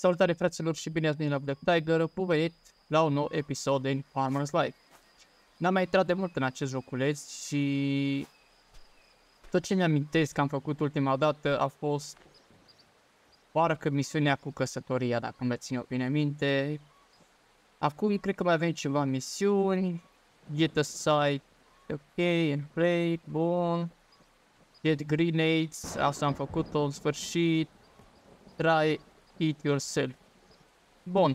Salutare fraților și bine ați venit la Black Tiger, buvenit la un nou episod din Farmer's Life. N-am mai intrat de mult în acest joculeț și tot ce mi-amintesc că am făcut ultima dată a fost parcă misiunea cu căsătoria, dacă mă țin eu bine minte. Acum cred că mai avem ceva misiuni, get a site, ok, and play, bun, get grenades, asta am făcut-o în sfârșit, try it yourself. Bun.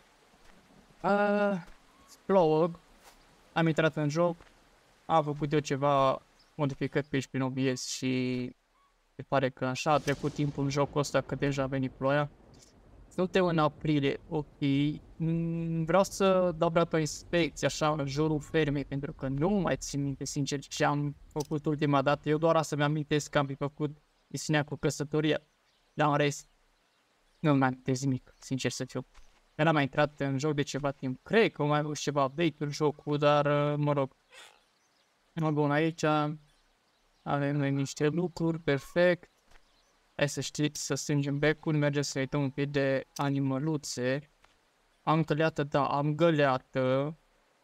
Explore. Am intrat în joc. Am făcut eu ceva modificări pe aici prin OBS și se pare că așa a trecut timpul în jocul ăsta că deja a venit ploaia. Suntem în aprilie, ok. Vreau să dau pe inspecție așa în jurul fermei pentru că nu mai țin minte sincer ce am făcut ultima dată. Eu doar să-mi amintesc că am făcut misiunea cu căsătoria. Dar în rest nu mai amintesc nimic, sincer să fiu. N-am mai intrat în joc de ceva timp. Cred că mai avut ceva update-uri jocul, dar mă rog. Bun, aici avem noi niște lucruri, perfect. Hai să știți, să strângem becul, mergem să uităm un pic de animăluțe. Am găleată, da, am găleată.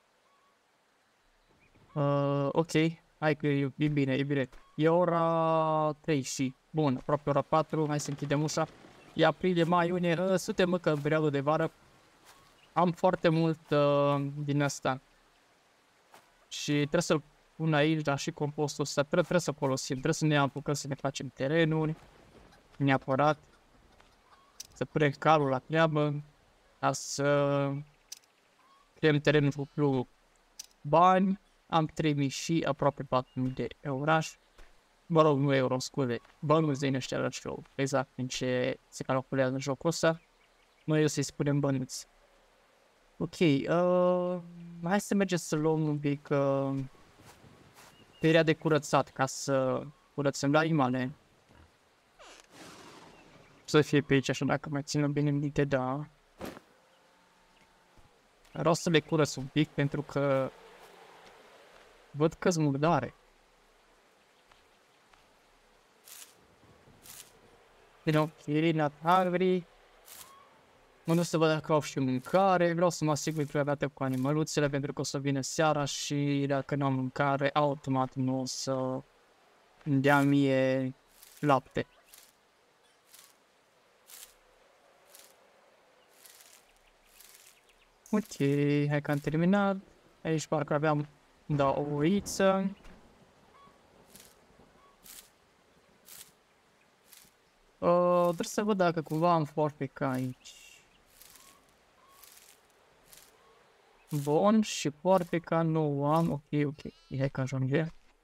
Ok, hai că e bine, e bine. E ora 3 și, bun, aproape ora 4, hai să închidem ușa. E aprilie, mai, iunie, suntem încă în perioada de vară. Am foarte mult din asta. Și trebuie să-l pun aici, dar și compostul ăsta trebuie să folosim. Trebuie să ne apucăm să ne facem terenuri. Neapărat. Să punem calul la treabă. Ca să creăm terenul cu plus bani. Am 3000 și aproape 4000 de eurași. Mă rog, nu euro, scuze. Bănuți din ăștia la show. Exact în ce se calculează în jocul ăsta. Noi o să-i spunem bănuți. Ok, hai să mergem să luăm un pic perea de curățat ca să curățăm la animale. Să fie pe aici așa dacă mai ținem bine minte, da. Vreau să le curăț un pic pentru că văd că-s murdare. Din ok, not hungry. Mă duc să văd dacă au și mâncare, vreau să mă asigur prima dată cu animăluțele pentru că o să vină seara și dacă nu am mâncare, automat nu o să îmi dea mie lapte. Ok, hai că am terminat. Aici parcă aveam, da, o oiță. Trebuie să văd dacă cumva am forfeca aici. Bun, și forfeca nu am, ok, hai că ajunge.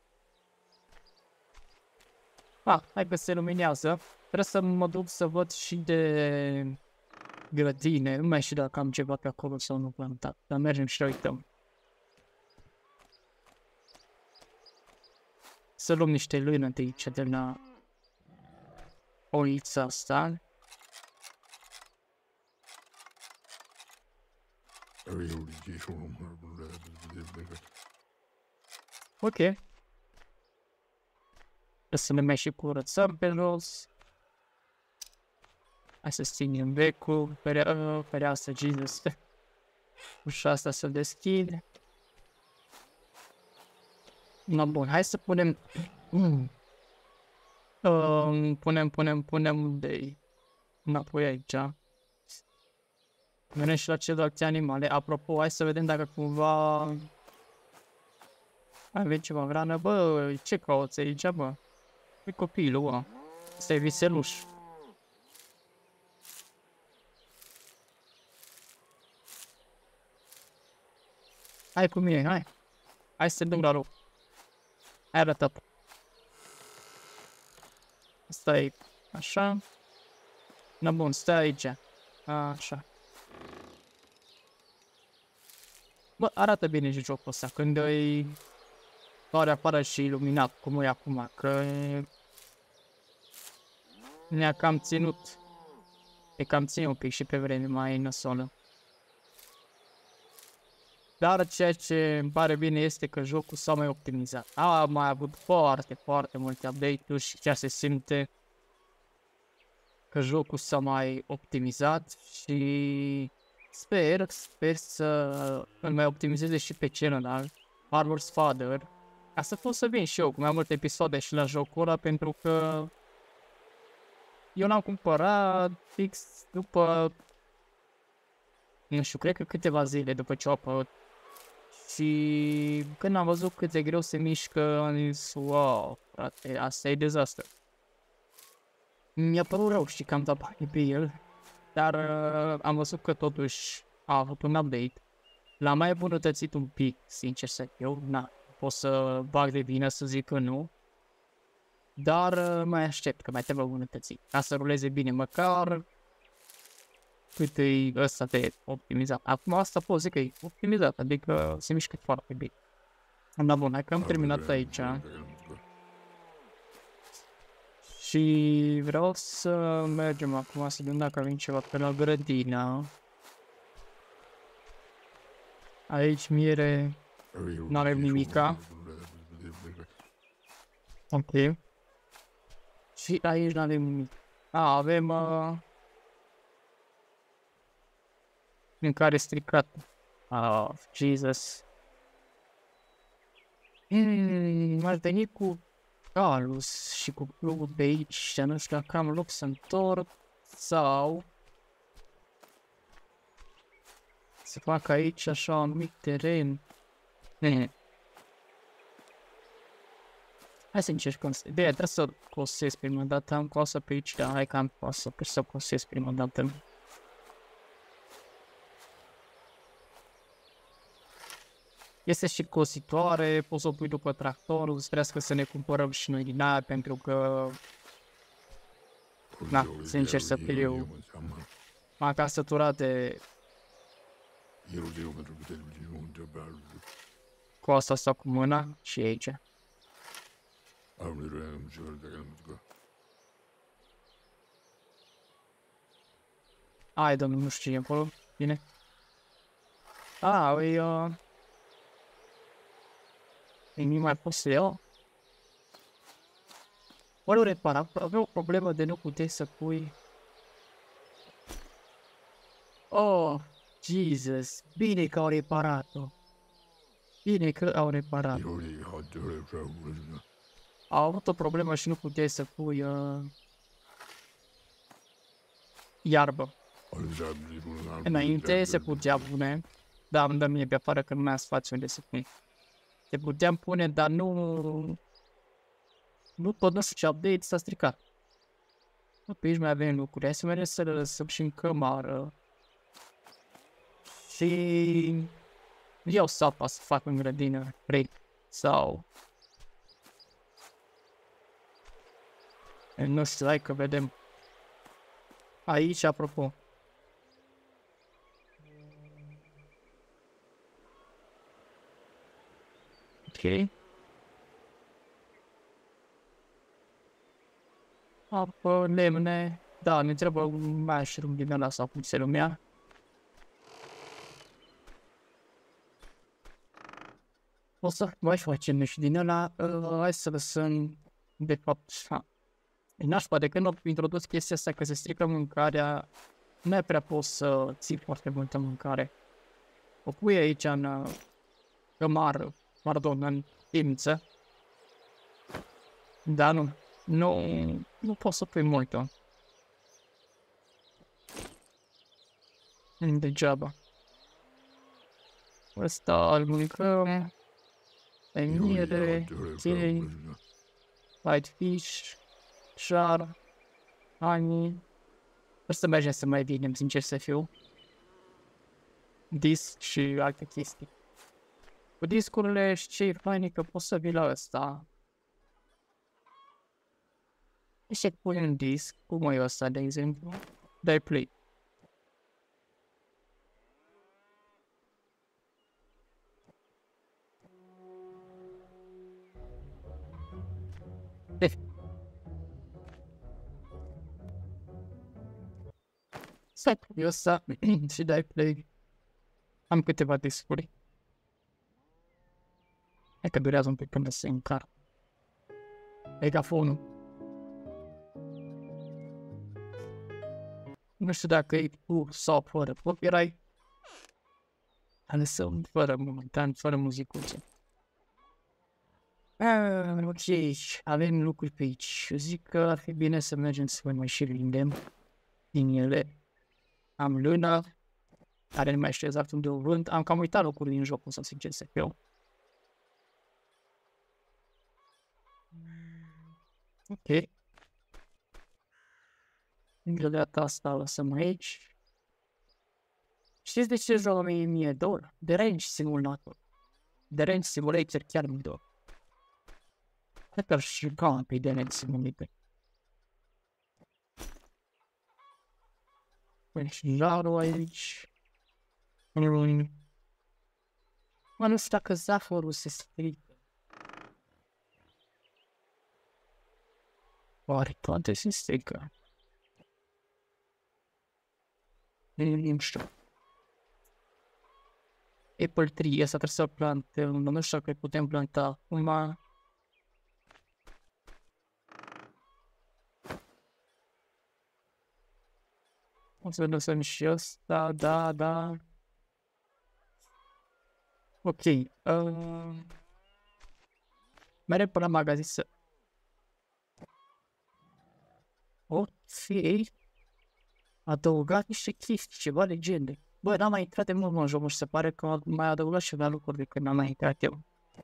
Hai că se luminează. Trebuie să mă duc să văd și de grădine, nu mai știu dacă am ceva pe acolo sau nu plantat, dar mergem și uităm. Să luăm niște lână de aici, de la oița asta. Ok. Trebuie să ne mai și curățăm pe jos. Hai să stingem becul, fereastra, Jesus. Ușa asta să deschide. No, bun, hai să punem... punem de înapoi aici. Mergem și la celelalte animale. Apropo, hai să vedem dacă cumva... Avem ceva în rană. Bă, ce cauți aici, bă? E copilul, bă. Ăsta e viseluș. Hai cu mine, hai. Hai să duc la loc. Hai arătat. Stai așa. Na bun, stai aici. Așa. Bă, arată bine și jocul ăsta când îi doar afară și iluminat cum e acum, că ne-a cam ținut. E cam ținut un pic și pe vreme mai nasolă. Dar ceea ce îmi pare bine este că jocul s-a mai optimizat. A mai avut foarte multe update-uri și chiar se simte că jocul s-a mai optimizat și sper să îl mai optimizeze și pe celălalt, Armor's Father, ca să pot să vin și eu cu mai multe episoade și la jocul ăla, pentru că eu l-am cumpărat fix după, nu știu, cred că câteva zile după ce au apărut. Și când am văzut cât de greu se mișcă, am zis, wow, frate, asta e dezastru. Mi-a părut rău, știi, că am dat bani pe el, dar am văzut că totuși a avut un update. L-am mai îmbunătățit un pic, sincer să fiu, pot să bag de vină să zic că nu. Dar mai aștept, că mai trebuie îmbunătățit, ca să ruleze bine, măcar cât e ăsta de optimizat. Acum asta pot zic că e optimizat, adică se mișcă foarte bine. Da, bun, hai că am terminat aici. Și vreau să mergem acum să vedem dacă avem ceva pe la grădină. Aici miere, nu avem nimica. Ok. Și aici nu avem nimic. Avem mâncare stricată. Jesus. Aș veni cu Galus și cu plugul pe aici, nu știu dacă am loc să întorc sau să fac aici așa un mic teren. Hai să încercăm să... Bine, trebuie să cosesc prima dată, am coasă pe aici, dar hai că am coasă, că să cosesc prima dată. Este și cositoare, poți să o pui după tractorul, sper să ne cumpărăm și noi din aia, pentru că... Na, sincer să fiu, m-am cam săturat de... cu asta sau cu mâna și aici. Hai, domnul, nu știu ce e acolo, bine? Nimic mai pot să iau? Ori o repara, avea o problemă de nu puteai să pui... Oh, Jesus, bine că au reparat-o. Bine că au reparat. Au avut o problemă și nu puteai să pui iarbă. Înainte se putea pune, dar îmi dă mie pe afară că nu mai am spațiu unde să pun. Se puteam pune, dar nu tot nu știu ce update s-a stricat. Pe aici mai avem lucruri, hai să mergem să le lăsăm și în cămară. Și... iau sapa să fac în grădină, vrei, sau... Nu știu, hai că vedem. Aici, apropo. Ok. Apă, lemne. Da, ne trebuie un mushroom din ăla sau cum se numea. O să mai facem și din ăla. Hai să lăsăm. De fapt, e nașpa de când au introdus chestia asta că se strică mâncarea. Nu e prea poți să ții foarte multă mâncare. O pui aici în cămară, pardon, în timță. Da, nu poți să pui multă. Degeaba. Ăsta îl mâncăm. Miere, ței, white fish, char, honey. O să mergem să mai vinem, sincer să fiu. Disc și alte chestii. Cu discurile și ce e fain e că poți să vii la ăsta. Și pui un disc, cum e ăsta de exemplu, dai play. Stai pe ăsta și dai play. Am câteva discuri. Hai că durează un pic până se încarcă. Megafonul. Nu știu dacă e cu sau fără copyright. Lăsăm fără momentan, fără muzicuțe. Ok, avem lucruri pe aici. Eu zic că ar fi bine să mergem să mai și vindem din ele. Am lână, care nu mai știu exact unde o vând. Am cam uitat locuri din joc, o să sincer să fiu. Ok. Ingredata asta o lăsăm aici. Știți de ce joc mie dor? De Range Simulator. De Range Simulator chiar mi dor. Cred că ar și ca pe de Range Simulator. Păi și jarul aici. Mă, nu știu dacă Zaforul se strică. Oare toate se strică? Nu știu. Apple Tree, asta trebuie să plantăm, nu știu dacă putem planta acum. O să vedem și ăsta, da. Ok. Merem până la magazin să... Ok. Adăugat niște chestii, ceva legende. Bă, n-am mai intrat de mult în joc și se pare că mai adăugat ceva lucruri de când n-am mai intrat eu.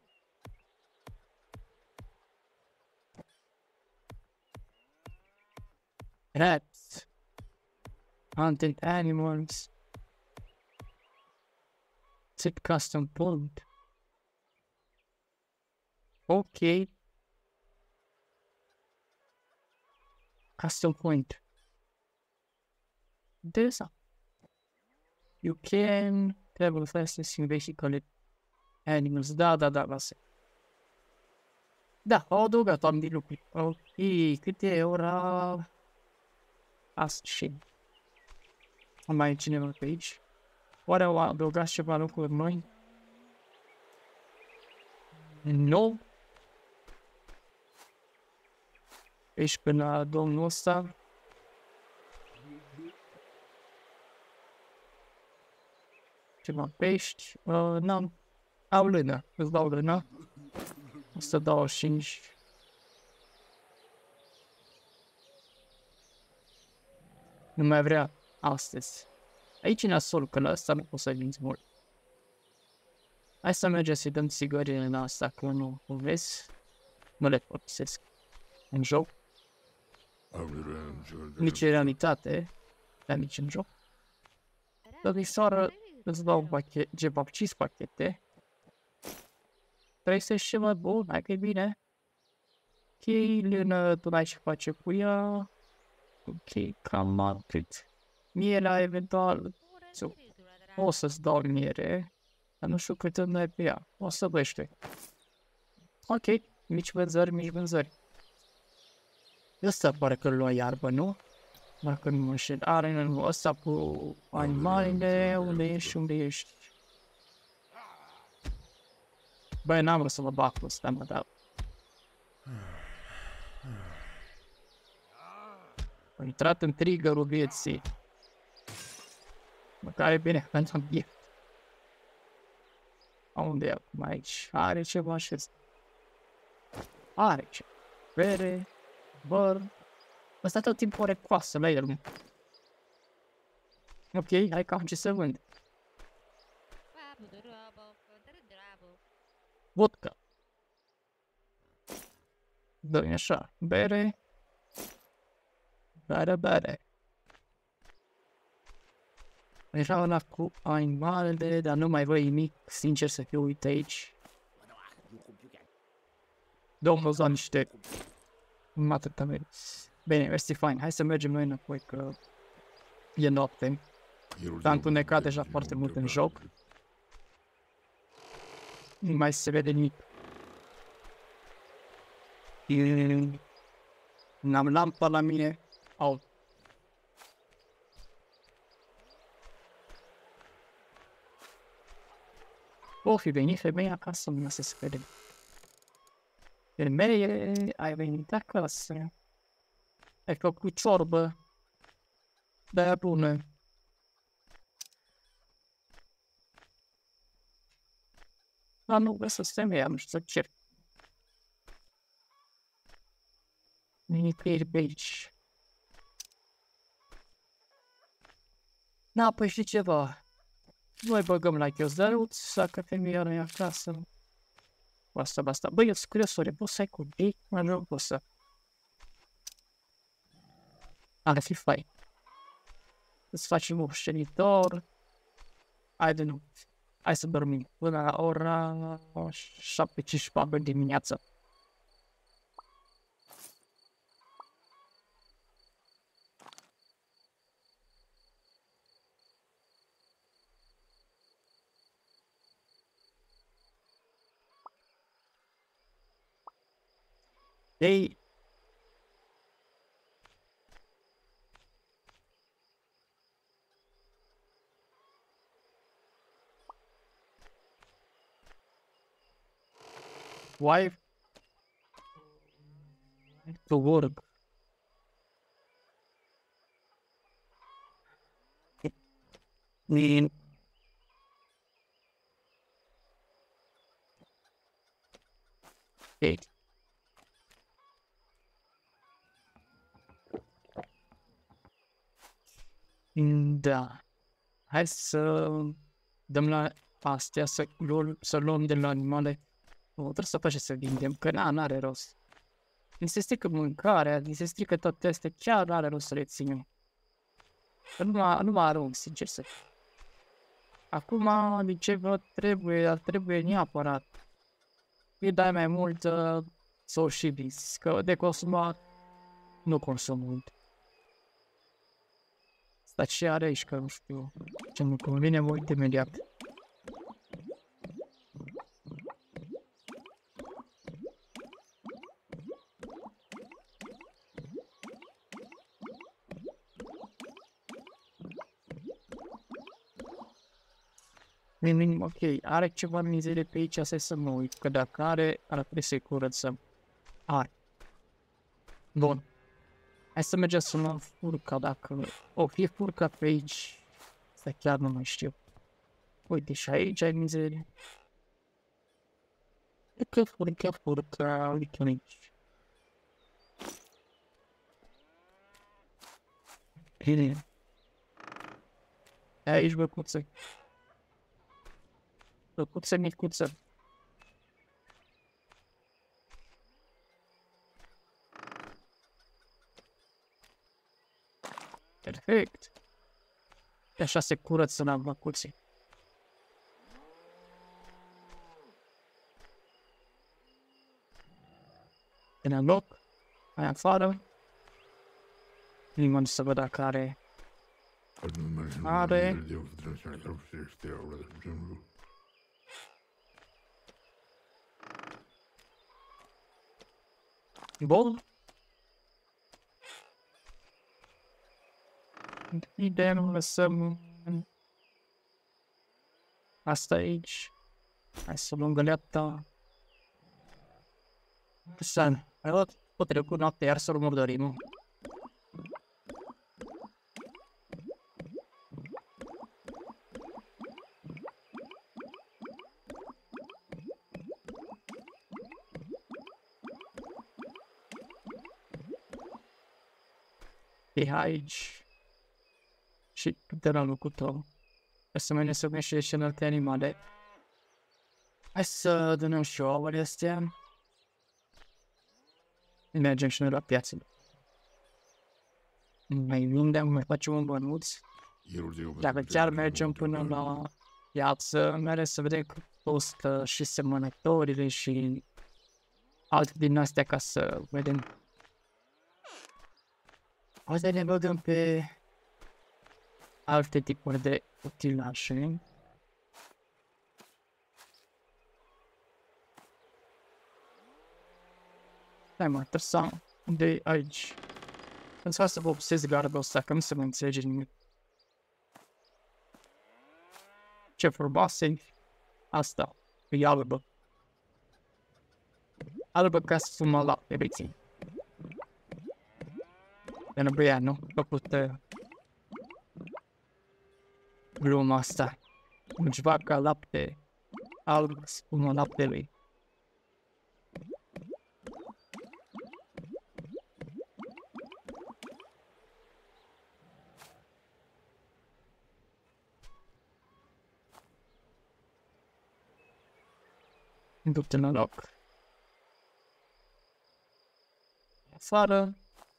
Rats. Hunted animals. Set custom point. Ok. Custom point. Interesant. You can travel fastest in basically animals. Da, lasă. Da, au adăugat am de lucruri. Ok, câte e ora? Asta și. Am mai cineva pe aici? Oare au adăugat ceva lucruri noi? Nu. Ești până la domnul ăsta. Ceva pești. N-am. Au lână. Îți dau lână. 125. Nu mai vrea astăzi. Aici e nasol, că la asta nu poți să vinzi mult. Hai să mergem să-i dăm țigările în asta, că nu o vezi. Nu le folosesc în joc. Nici în realitate, dar nici în joc. Domnișoară, îți dau ceva 5 pachete. Trebuie să ieși ceva bun, hai că e bine. Ok, lână, tu n-ai ce face cu ea. Ok, cam atât. Mierea, eventual, o să-ți dau miere, dar nu știu cât îmi dai pe ea. O să băște. Ok, mici vânzări. Ăsta pare că lua iarbă, nu? Dacă nu mă înșel. Are nu, ăsta cu animalele, unde ești? Băi, n-am vrut să mă bag cu ăsta, mă, dar... Am intrat în triggerul vieții. Măcar e bine, pentru am biet. Unde e acum aici? Are ceva și ăsta. Are ceva. Bere, băr. Ăsta tot timpul are coasă la el. Ok, hai că am ce să vând. Vodka. Dă-mi așa. Bere. Bere. Era ăla cu animalele, dar nu mai văd nimic, sincer să fiu, uite aici. Domnul za niște... Atâta merge. Bine, mersi fain, hai să mergem noi înapoi, că e noapte. S-a întunecat deja foarte mult în joc. Nu mai se vede nimic. N-am lampa la mine. Au. O fi venit femeia acasă, nu se vede. Femeie, ai venit acasă. Ai făcut ciorbă. De-aia bune. Dar nu găsesc femeia, nu știu ce. Nicăieri pe aici. Na, păi știi ceva? Noi băgăm la chiozăruț, dacă femeia nu e acasă. Basta. Băi, eu sunt curios, ori poți să ai copii? Mă rog, poți să... Ar fi fain. Îți facem moștenitor. Haide, nu. Hai să dormim până la ora 7:54 dimineața. Ei, wife to work. Din ei. Da. Hai să dăm la astea, să luăm de la animale. O, trebuie să facem să vindem, că n-are rost. Ni se strică mâncarea, ni se strică toate astea, chiar n-are rost să le ținem. Că nu mă arunc, sincer să fiu. Acum, de ce vă trebuie neapărat. Îi dai mai mult să o și vinzi, că de consumat nu consum mult. Dar ce are aici, că nu știu ce nu convine, mă uit imediat. Ok, are ceva mizerie pe aici, să mă uit, că dacă are, ar trebui să-i curățăm. Are. Bun. Hai să mergem să luăm furca, dacă o fie furca pe aici. Asta chiar nu mai știu. Uite, și aici ai mizerie. E că furca, uite aici. Bine. Aici, băcuță. Băcuță micuță. Perfect. Și așa se curăță la băcuții. În loc, mai afară. Nimeni să văd dacă are. Are. Bun. Ideea nu lăsăm asta aici. Hai să luăm găleata. San, ai luat o trecut noapte iar să-l murdărim. E aici. Și de la locul tău. Asemenea să mergi și în alte animale. Hai să dăm și ouăle astea. Mergem și noi la piață. Mai vindem, mai facem un bănuț. Dacă chiar mergem până la piață, mereu să vedem că costă și semănătorile și alte din astea ca să vedem. O să ne vedem pe alte tipuri de utilaje. Stai mă, trebuie să am de aici. Însă să vă obsesc gardul ăsta, că nu se mă înțelege nimic. Ce frumoasă e asta, e albă. Albă ca să fumă lapte, beții. E nebuia, nu? Făcut gluma asta. Își vaca lapte alb, spune laptelui. Du-te la loc. Afară.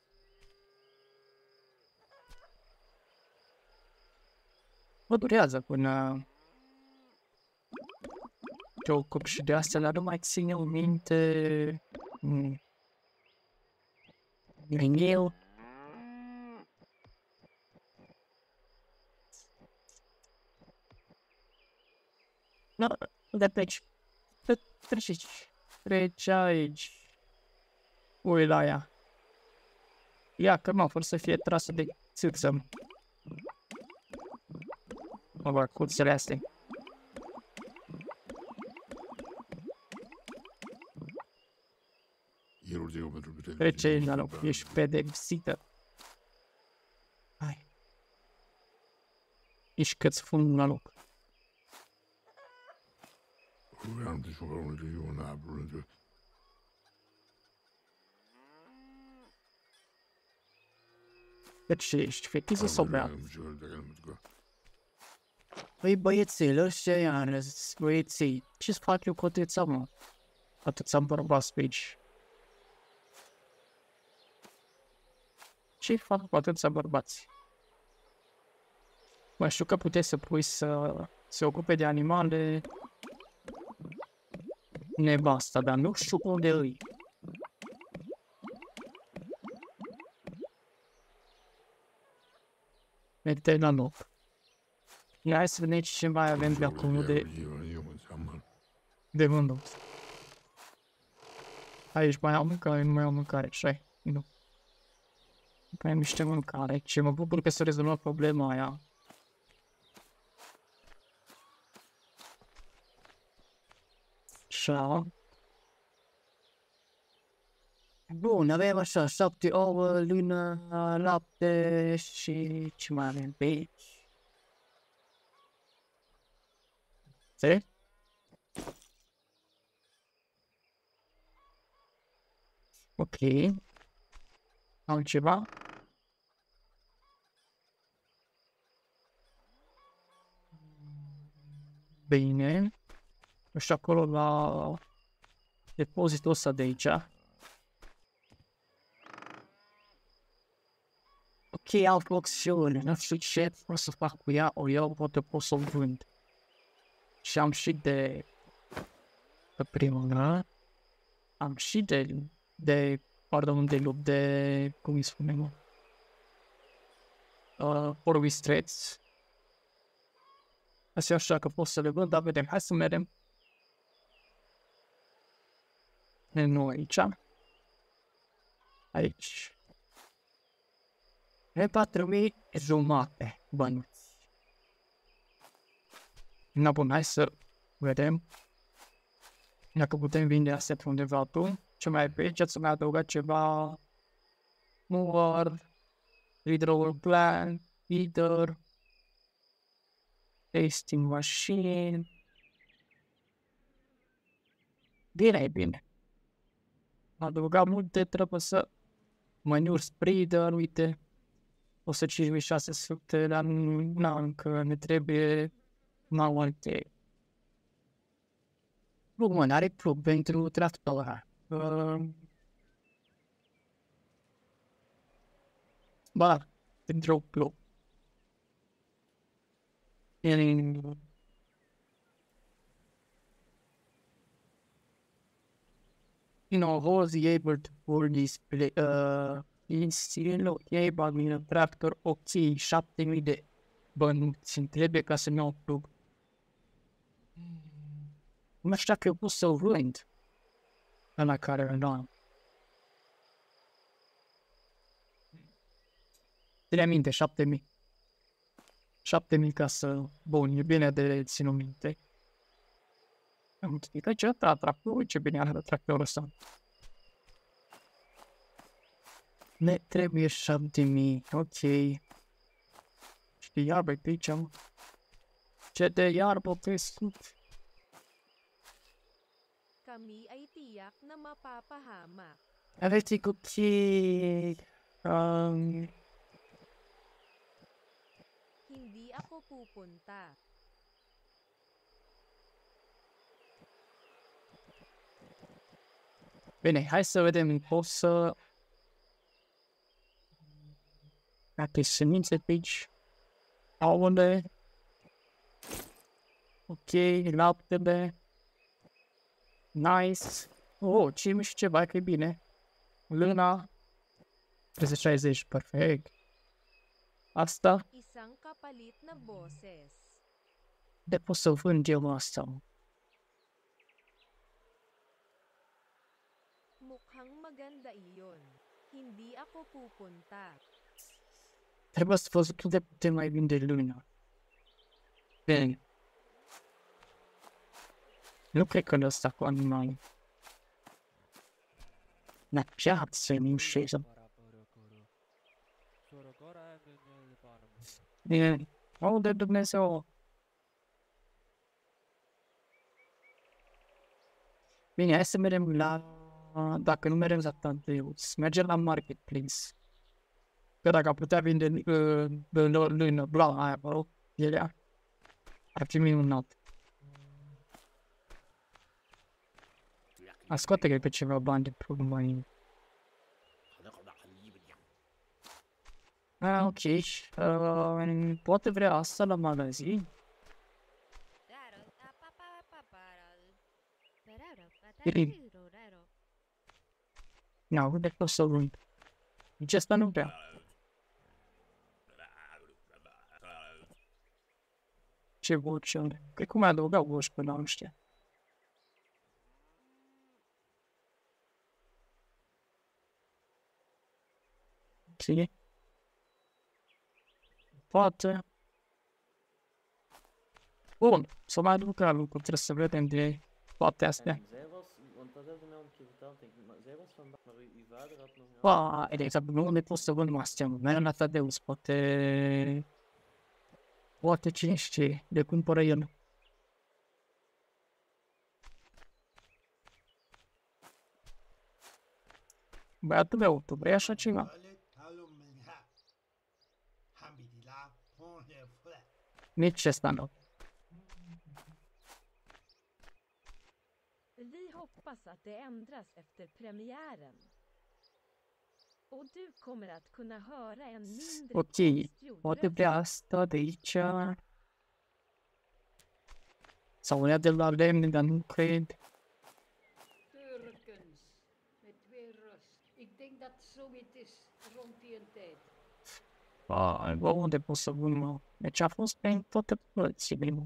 Mă durează până te ocup și de asta, dar nu mai ține o minte. Vinil. Nu, de pleci. Treci aici. Treci aici. Ui la ea. Ia, că mă, fără să fie trasă de țâță. Mă bag cuțele astea. Trece aici la loc, ești pedepsită. Hai. Ești că-ți fund la loc. Deci ești fetiză sau beat? Păi băiețele ăștia iară, băieții, ce-ți fac eu cu atâția, mă? Atâția bărbați pe aici. Ce-i fac cu atâția bărbați? Mă, știu că puteți să pui să se ocupe de animale nevasta, dar nu știu unde îi. Mete la loc. Hai să vedem ce mai avem de acum de vândut. Aici mai am mâncare, nu mai am mâncare, așa nu. Mai am niște mâncare, ce mă bucur că s-a rezolvat problema aia. Așa. Bun, avem așa, 7 ouă, lună, lapte și ce mai avem pe aici? Se? Ok. Altceva? Bine. Și acolo la depozitul ăsta de aici. Ok, altă opțiune, nu știu ce pot să fac cu ea, o iau, poate pot să o vând. Și am și de... Pe primul, da? Am și pardon, de lup, de... cum îi spune, mă? Porvistreți. Asta e așa că pot să le vând, dar vedem, hai să mergem. Nu aici. Aici. E 4.000 jumate bănuți. Na bun, hai să vedem dacă putem vinde astea pe undeva altul. Ce mai e pe aici? Ați mai adăugat ceva? Mower, withdrawal plan, feeder, tasting machine. Bine, bine. Am adăugat multe, trebuie să manure spreader, uite. 156 dar nu, încă ne trebuie mai multe. Plug, mă, n-are plug pentru tractor. Ba, pentru plug. You know, was able to pull this still ok, bag in a tractor, ok, 7.000 de bănuți îmi trebuie ca să-mi iau plug. Nu știu dacă eu pot să-l vând ăla care îl am. Ține minte, 7.000. 7.000 ca să... Bun, e bine de ținut minte. Am explicat ce arată tractorul, ce bine arată tractorul ăsta. Ne trebuie 7.000, ok. Știi, ia, băi, pe aici am... Ce de iarbă crescut. Kami ay tiyak na mapapahamak. Aveți copii... Hindi ako pupunta. Bine, hai să vedem. O să... Dacă semințe pe aici. Ouăle. Ok, laptele. Nice. Oh, ce mișto ceva, că e bine. Luna. 360, perfect. Asta. Isang kapalit na boses. De pot să vând eu asta. Mukhang maganda iyon. Hindi ako pupunta. Trebuie să văzut cât de putem mai vinde luna. Bine. Nu cred că ăsta cu animale. Na piață, nu știu. Bine. O, de Dumnezeu. Bine, hai să mergem la... Dacă nu mergem la Tanteus, mergem la Marketplace. Că dacă am putea vinde lână bla aia, mă rog, pielea, ar fi minunat. A scoate cred pe ceva bani de problema ei. Ok. Poate vrea asta la magazin? Nu, unde pot să vând? Nici asta nu vrea. Ce voce? Cred că mi-a adăugat voci până nu știa. Ok. Poate. Bun, să mai aduc la lucru, trebuie să vedem de toate astea. Ba, exact, nu ne pot să vând astea, merg la Tadeus, poate... Poate cine știe, de cumpără el. Băiatul meu, tu vrei așa ceva? Nici ăsta nu. Vi hoppas att det ändras efter premiären. Och du kommer att kunna höra en mindre Ok, konstgjord poate röst. vrea asta de aici. Sau unea de la lemne, dar nu cred. Turkens met weer rust. Ik denk dat zoiets is rond die een tijd. Bă, unde pot să vând, mă? Deci a fost pe toate părțile, mă.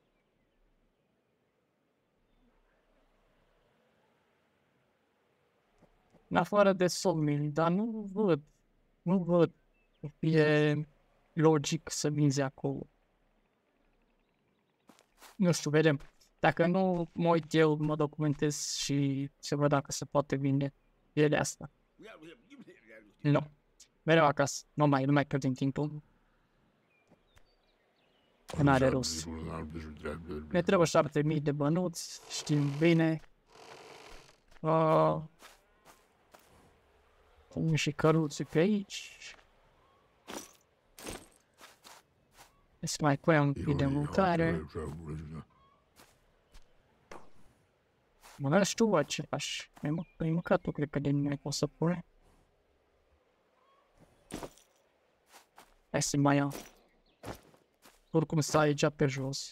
În afară de somnul, dar nu văd să fie logic să vinzi acolo. Nu știu, vedem. Dacă nu mă uit eu, mă documentez și să văd dacă se poate vinde ele asta. Nu. Mereu acasă. Nu mai pierdem timpul. Că n-are rost. Ne trebuie 7000 de bănuți, știm bine. Și căruții pe aici. Să mai punem un pic de mâncare. Mă, nu știu bă, ce faci. Ai mâncat tu, cred că de mine poți să pune. Hai să mai iau. Oricum stai aici pe jos.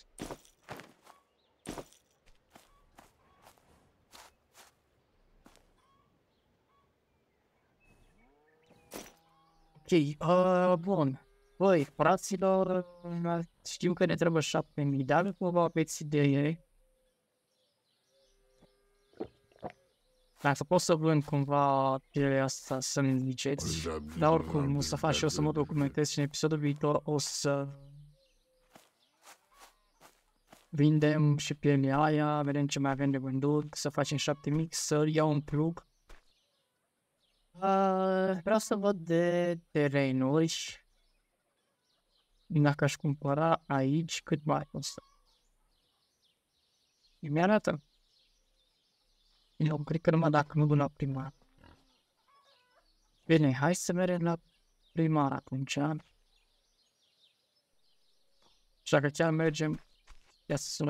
Ok, bun. Băi, fraților, știu că ne trebuie 7000, dar cumva aveți idee. Dacă pot să vând cumva pielea asta să-mi ziceți, dar oricum o să fac și eu să mă documentez și în episodul viitor o să vindem și pielea aia, vedem ce mai avem de vândut, să facem 7000, să iau un plug. Vreau să văd de terenuri. Dacă aș cumpăra aici, cât mai costă? Mi arată. Eu cred că numai dacă nu duc la primar. Bine, hai să mergem la primar atunci. Și dacă chiar mergem, ia să sună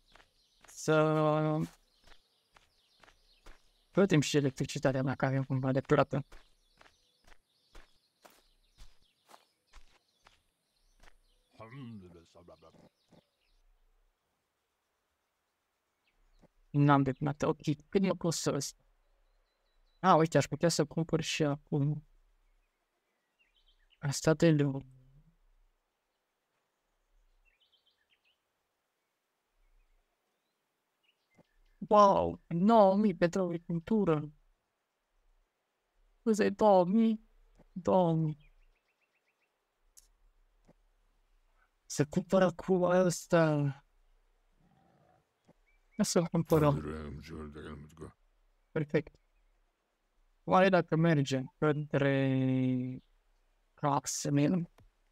să plătim și electricitatea dacă avem cumva de plată. N-am de plată. Ok, cât mă costă ăsta? Uite, aș putea să cumpăr și acum. Asta de leu. Wow, 9.000 pentru agricultură. Câți 2.000? 2.000. Să cumpără cu ăsta. Să cumpărăm. Perfect. Oare dacă mergem către Craxmil,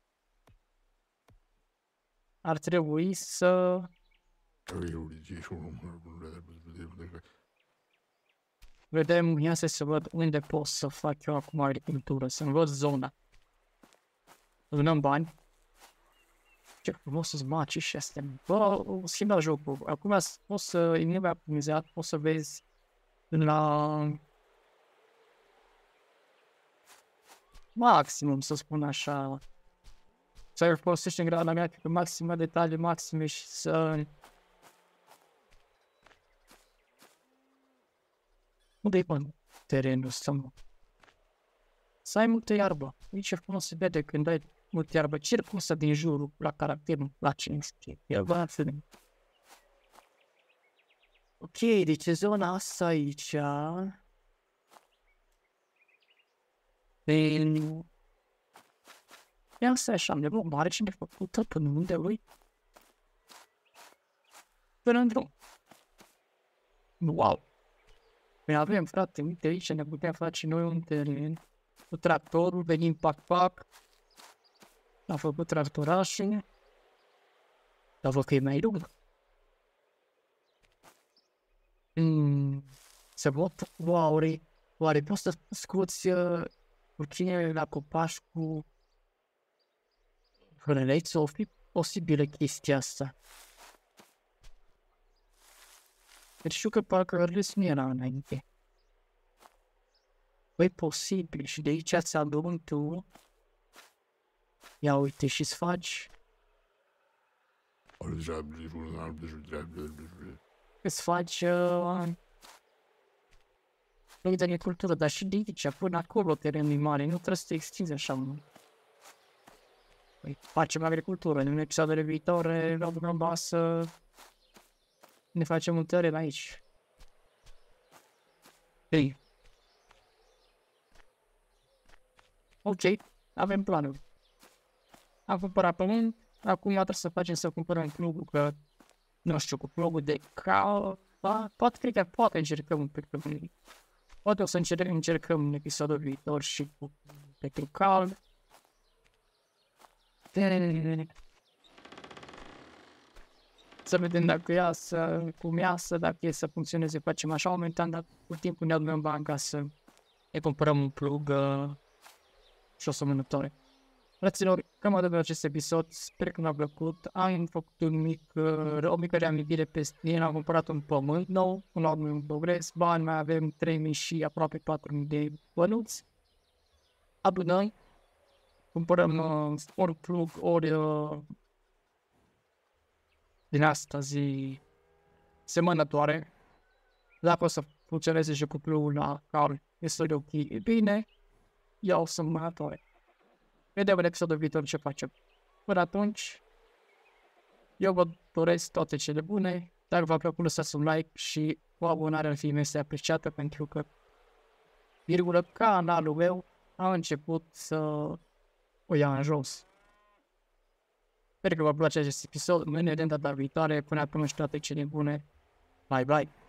ar trebui să vedem, ia să văd unde pot să fac eu acum agricultură, să-mi văd zona. Lunăm bani. Ce frumos să-ți maci și astea. Bă, schimba jocul. Acum poți să, e mai optimizat, poți să vezi la maximum, să spun așa. Să folosești în grada mea pe maximă detalii maxime și să... Unde-i bă terenul ăsta, mă? Să ai multă iarbă. Aici e frumos se vede când ai multă iarbă. Circumsa din jurul la caracterul îmi place, nu știu. E bă, să vedem. Ok, deci zona asta aici... Ia să așa, am nebun mare cine făcută până unde lui? Până în drum. Wow! Păi avem, frate, uite aici ne putem face noi un teren cu tractorul, venim pac-pac. Am făcut tractorașul. Dar văd că e mai lung. Se pot, oare poți să scoți urcinele la copaș cu hrăneți? O fi posibilă chestia asta. Deci știu că parcă hrăneți nu era înainte. Păi posibil și de aici ți adun tu. Ia uite și-ți faci. Îți faci loc de agricultură, dar și de aici, până acolo terenul e mare, nu trebuie să te extinzi așa mult. Păi facem agricultură, în episoadele viitoare, la vorba să ne facem un teren aici. Ei. Ok, avem planul. Am cumpărat pământ, acum trebuie să facem să cumpărăm plugul, că nu știu, cu plugul de cal, da? Poate încercăm un pic pe mâine. Poate o să încercăm în episodul viitor și cu pentru cal. Să vedem dacă iasă, cum iasă, dacă e să funcționeze, facem așa momentan, dar cu timpul ne adunăm bani ca să ne cumpărăm un plug și o sămânătoare. Fraților, cam atât de acest episod, sper că mi-a plăcut, am făcut o mică reamintire pe Steam, am cumpărat un pământ nou, un alt un progres, bani, mai avem 3.000 și aproape 4.000 de bănuți, adunăm, cumpărăm ori plug, ori din asta zi semănătoare, dacă o să funcționeze și cu plugul la care este de ok, bine, iau semănătoare. Vedem în episodul viitor ce facem. Până atunci, eu vă doresc toate cele bune. Dacă v-a plăcut, lăsați un like și o abonare ar fi este apreciată pentru că canalul meu a început să o ia în jos. Sper că vă place acest episod. Ne vedem data viitoare. Până atunci toate cele bune. Bye bye!